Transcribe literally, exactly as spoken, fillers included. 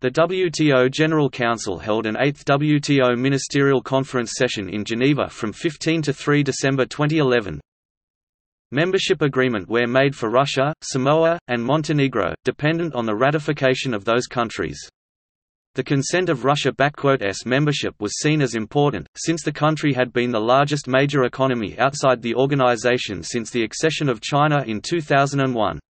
The W T O General Council held an eighth W T O Ministerial Conference session in Geneva from fifteen to three December twenty eleven. Membership agreement were made for Russia, Samoa, and Montenegro, dependent on the ratification of those countries. The consent of Russia**s membership was seen as important, since the country had been the largest major economy outside the organization since the accession of China in two thousand one.